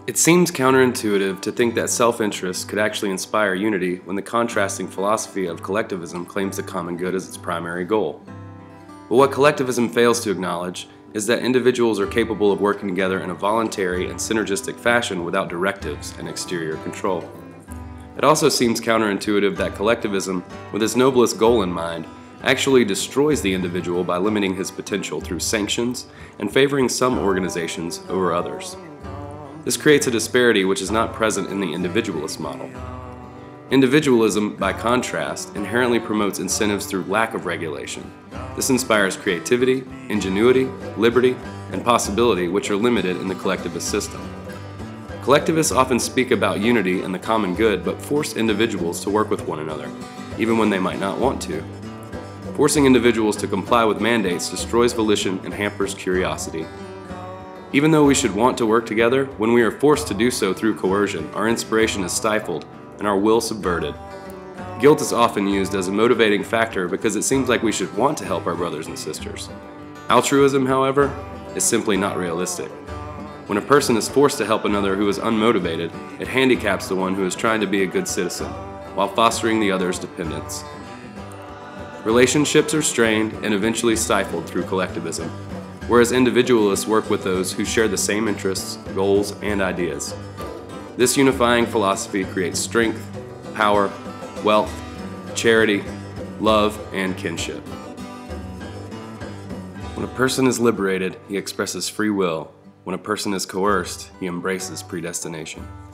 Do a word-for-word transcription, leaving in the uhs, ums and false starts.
It seems counterintuitive to think that self-interest could actually inspire unity when the contrasting philosophy of collectivism claims the common good as its primary goal. But what collectivism fails to acknowledge is that individuals are capable of working together in a voluntary and synergistic fashion without directives and exterior control. It also seems counterintuitive that collectivism, with its noblest goal in mind, actually destroys the individual by limiting his potential through sanctions and favoring some organizations over others. This creates a disparity which is not present in the individualist model. Individualism, by contrast, inherently promotes incentives through lack of regulation. This inspires creativity, ingenuity, liberty, and possibility, which are limited in the collectivist system. Collectivists often speak about unity and the common good, but force individuals to work with one another, even when they might not want to. Forcing individuals to comply with mandates destroys volition and hampers curiosity. Even though we should want to work together, when we are forced to do so through coercion, our inspiration is stifled and our will subverted. Guilt is often used as a motivating factor because it seems like we should want to help our brothers and sisters. Altruism, however, is simply not realistic. When a person is forced to help another who is unmotivated, it handicaps the one who is trying to be a good citizen, while fostering the other's dependence. Relationships are strained and eventually stifled through collectivism, whereas individualists work with those who share the same interests, goals, and ideas. This unifying philosophy creates strength, power, wealth, charity, love, and kinship. When a person is liberated, he expresses free will. When a person is coerced, he embraces predestination.